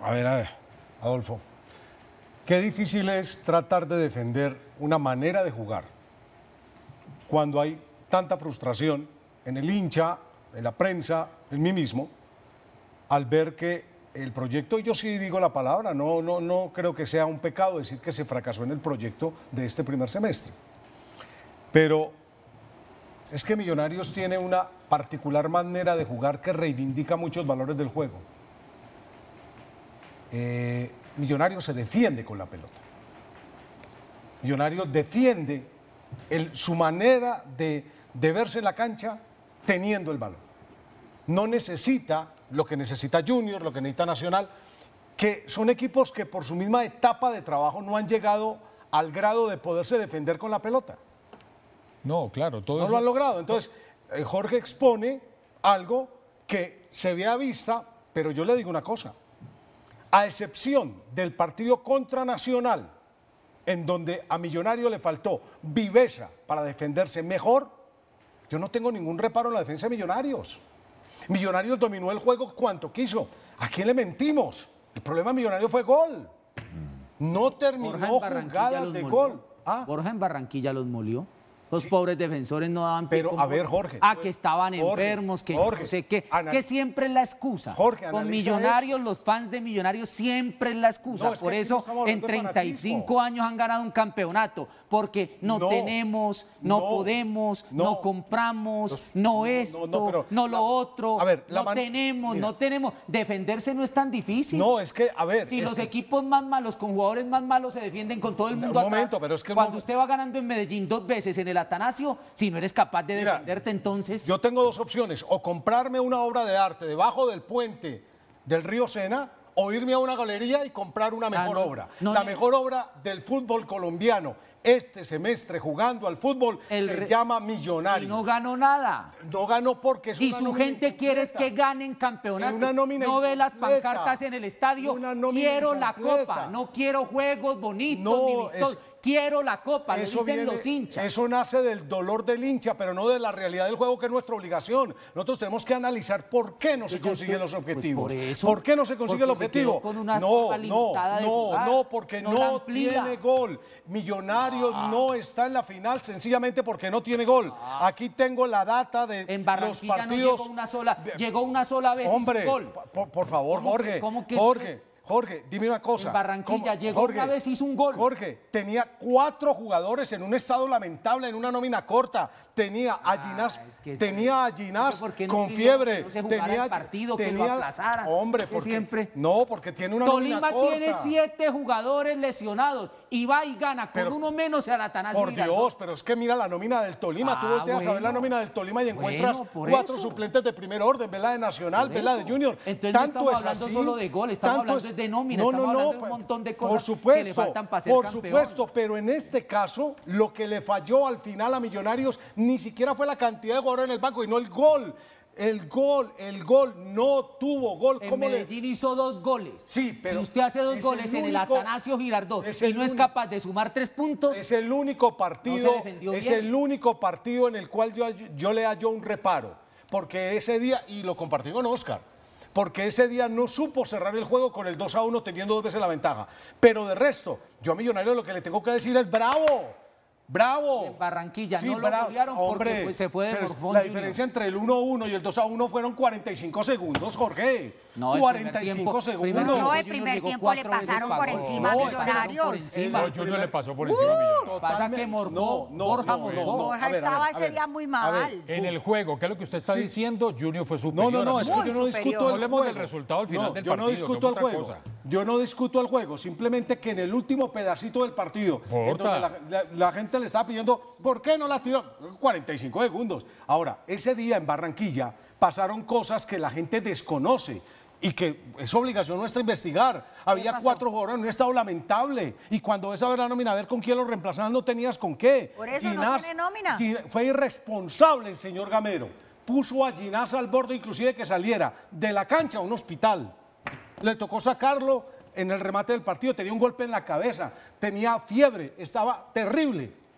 A ver, Adolfo. Qué difícil es tratar de defender una manera de jugar cuando hay tanta frustración en el hincha, en la prensa, en mí mismo, al ver que el proyecto, yo sí digo la palabra, no creo que sea un pecado decir que se fracasó en el proyecto de este primer semestre. Pero es que Millonarios tiene una particular manera de jugar que reivindica muchos valores del juego. Millonarios se defiende con la pelota. Millonarios defiende su manera de verse en la cancha teniendo el balón. No necesita lo que necesita Junior, lo que necesita Nacional, que son equipos que por su misma etapa de trabajo no han llegado al grado de poderse defender con la pelota. No, claro, todo no eso... lo han logrado. Entonces, Jorge expone algo que se ve a vista, pero yo le digo una cosa. A excepción del partido contra Nacional, en donde a Millonario le faltó viveza para defenderse mejor, yo no tengo ningún reparo en la defensa de Millonarios. Millonarios dominó el juego cuanto quiso. ¿A quién le mentimos? El problema de Millonarios fue gol. No terminó jugadas de gol. Borja en Barranquilla los molió. Los pobres defensores no daban pie. Pero, a ver, Jorge. Que estaban enfermos, que no sé qué. Que siempre es la excusa. Jorge, con Millonarios, los fans de Millonarios siempre es la excusa. Por eso, en 35 años han ganado un campeonato. Porque no tenemos, no podemos, no compramos, no esto, no lo otro. A ver, no tenemos. Defenderse no es tan difícil. No, es que, a ver. Si los equipos más malos, con jugadores más malos, se defienden con todo el mundo atrás. Pero es que cuando usted va ganando en Medellín 2 veces en el Atanasio, si no eres capaz de defenderte, entonces... Yo tengo dos opciones, o comprarme una obra de arte debajo del puente del río Sena, o irme a una galería y comprar una mejor obra. La mejor obra del fútbol colombiano, este semestre jugando al fútbol, se llama Millonarios. Y no ganó nada. No ganó porque es y su gente quiere que ganen campeonato. No ve las pancartas en el estadio. Quiero la copa, no quiero juegos bonitos ni vistosos. Quiero la copa, lo dicen los hinchas. Eso nace del dolor del hincha, pero no de la realidad del juego, que es nuestra obligación. Nosotros tenemos que analizar por qué no se consiguen los objetivos. ¿Por qué no se consigue el objetivo? Porque no tiene gol. Millonarios no está en la final sencillamente porque no tiene gol. Aquí tengo la data de en Barranquilla los partidos. Llegó una sola vez. Hombre, hizo un gol. Por favor, Jorge. Jorge, dime una cosa. En Barranquilla llegó una vez, hizo un gol. Jorge, tenía 4 jugadores en un estado lamentable, en una nómina corta. Tenía a Ginás, con fiebre. No se jugara el partido, que lo aplazaran. Hombre, porque siempre. No, porque tiene una nómina corta. Tolima tiene 7 jugadores lesionados y va y gana con uno menos al Atanasio. Por Dios, pero es que mira la nómina del Tolima. Tú volteas a ver la nómina del Tolima y encuentras 4 suplentes de primer orden, ¿verdad? De Nacional, ¿verdad? De Junior. Entonces no estamos hablando solo de gol, estamos hablando de nómina, estamos hablando de un montón de cosas que le faltan para ser campeón. Por supuesto, pero en este caso, lo que le falló al final a Millonarios ni siquiera fue la cantidad de jugadores en el banco, y no el gol. El gol, no tuvo gol. En Medellín hizo 2 goles. Sí, pero si usted hace 2 goles en el Atanasio Girardot y no es capaz de sumar 3 puntos, es el único partido, el único partido en el cual yo le hallo un reparo, porque ese día, y lo compartí con Oscar, porque ese día no supo cerrar el juego con el 2-1 teniendo 2 veces la ventaja. Pero de resto, yo a Millonarios lo que le tengo que decir es bravo. ¡Bravo! En Barranquilla no lo golearon porque se fue de morfón. La diferencia entre el 1-1 y el 2-1 fueron 45 segundos, Jorge. No, 45 segundos. No, el primer tiempo le pasaron por encima a Millonarios. Junior le pasó por encima a Millonarios. Pasa que morfó. Borja morfó. Borja estaba ese día muy mal. En el juego, ¿qué es lo que usted está diciendo? Junior fue superior. No, es que yo no discuto el juego. del resultado al final del partido. Yo no discuto el juego. Yo no discuto el juego. Simplemente que en el último pedacito del partido, en donde la gente le estaba pidiendo, ¿por qué no la tiró? 45 segundos. Ahora, ese día en Barranquilla pasaron cosas que la gente desconoce y que es obligación nuestra investigar. Había 4 jugadores en un estado lamentable, y cuando ves a ver la nómina, a ver con quién lo reemplazaban, no tenías con qué. Por eso no tiene nómina. Fue irresponsable el señor Gamero. Puso a Ginás al borde inclusive que saliera de la cancha a un hospital. Le tocó sacarlo en el remate del partido, tenía un golpe en la cabeza, tenía fiebre, estaba terrible.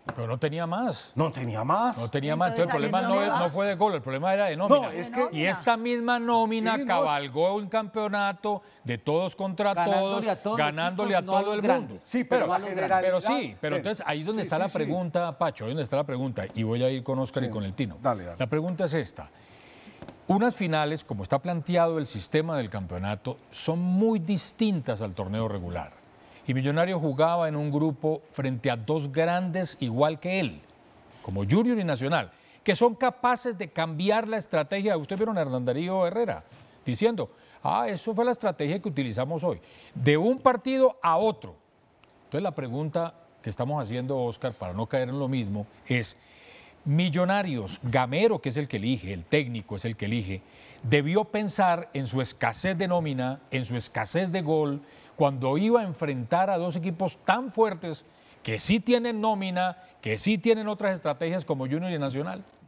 Pero no tenía más. No tenía más. No tenía más. Entonces, el Entonces, problema ahí no fue de gol, el problema era de nómina. No, es que- Y esta misma nómina Sí, no, cabalgó un campeonato de todos contra todos, ganándole a todo el mundo. Sí, pero la generalidad... Pero entonces ahí es donde está la pregunta, Pacho, ahí donde está la pregunta, y voy a ir con Oscar y con el Tino. Dale. La pregunta es esta. Unas finales, como está planteado el sistema del campeonato, son muy distintas al torneo regular. Y Millonarios jugaba en un grupo frente a dos grandes igual que él, como Junior y Nacional, que son capaces de cambiar la estrategia. Ustedes vieron a Hernán Darío Herrera diciendo, eso fue la estrategia que utilizamos hoy, de un partido a otro. Entonces la pregunta que estamos haciendo, Oscar, para no caer en lo mismo, es, Millonarios, Gamero, que es el que elige, el técnico es el que elige, debió pensar en su escasez de nómina, en su escasez de gol, cuando iba a enfrentar a dos equipos tan fuertes que sí tienen nómina, que sí tienen otras estrategias como Junior y Nacional.